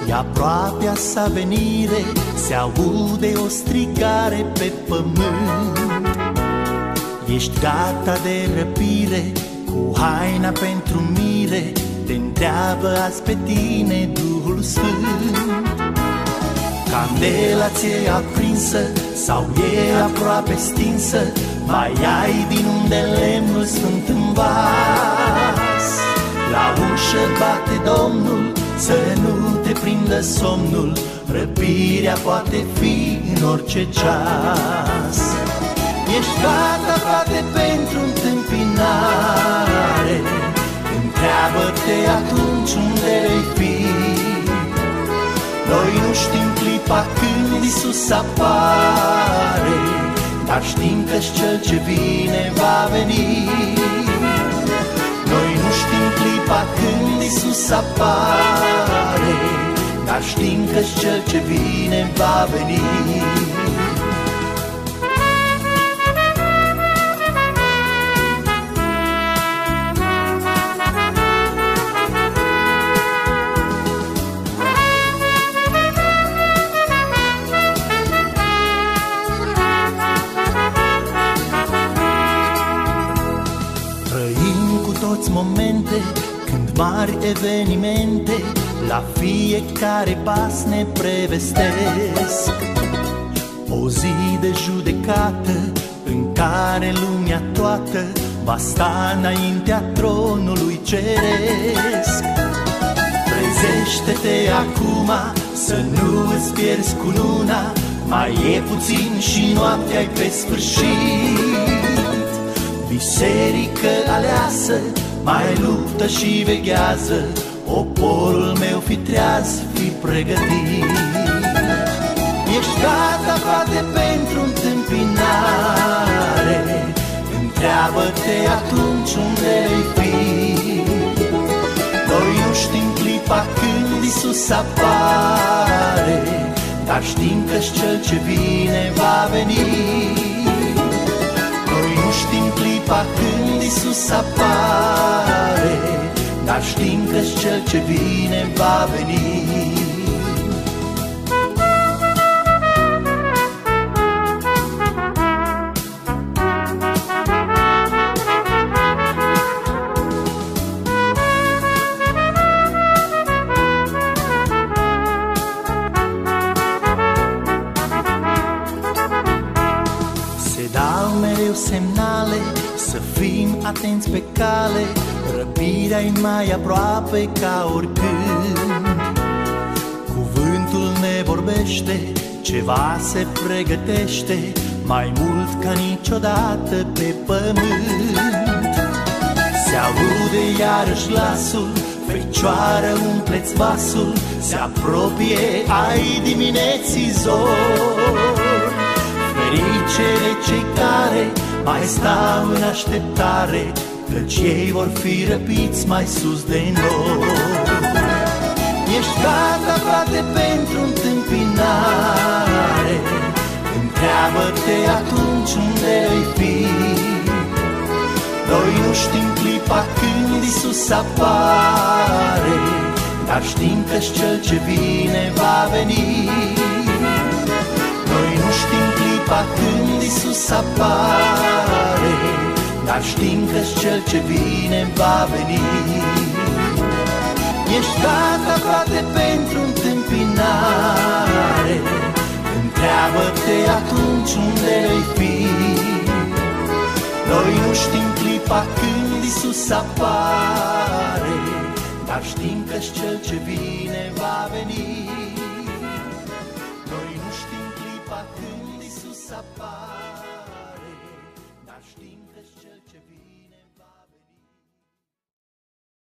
E aproape a sa venire, se aude o strigare pe pământ. Ești gata de răpire, cu haina pentru mire, te întreabă azi pe tine Duhul Sfânt. Candela ți-e aprinsă sau e aproape stinsă, mai ai din unde lemnul sfânt în vas. La ușă bate Domnul, să nu te prindă somnul, răpirea poate fi în orice ceas. Ești gata, frate, pentru întâmpinare, întreabă-te atunci unde vei fi. Noi nu știm clipa când Iisus apare, dar știm că-și cel ce vine va veni. Noi nu știm clipa când Iisus apare, dar știm că-și cel ce vine va veni. Momente când mari evenimente la fiecare pas ne prevestesc. O zi de judecată în care lumea toată va sta înaintea tronului ceresc. Trezește-te acum să nu îți pierzi cununa, mai e puțin și noaptea-i pe sfârșit. Biserică aleasă, mai luptă și veghează, poporul meu fi treaz, fi pregătit. Ești gata, frate, pentru întâmpinare, întreabă-te atunci unde vei fi. Noi nu știm clipa când Iisus apare, dar știm că-și cel ce vine va veni. Noi nu știm clipa când Iisus apare, dar știm că-și cel ce vine va veni. Se dau mereu semnale, să fim atenți pe cale, răpirea-i mai aproape ca oricând. Cuvântul ne vorbește, ceva se pregătește, mai mult ca niciodată pe pământ. Se aude iarăși glasul, Fecioară, umpleți vasul, se apropie ai dimineții zor. Ferice de cei care mai stau în așteptare, căci ei vor fi răpiți mai sus de noi. Ești gata, frate, pentru întâmpinare, întreabă-te atunci unde vei fi. Noi nu știm clipa când Iisus apare, dar știm că-și cel ce vine va veni. Noi nu știm clipa când Iisus apare, dar știm că-și cel ce vine va veni. Ești gata, frate, pentru întâmpinare, întreabă-te atunci unde vei fi. Noi nu știm clipa când Iisus apare, dar știm că-și cel ce vine va veni. Noi nu știm clipa când Iisus apare, dar știm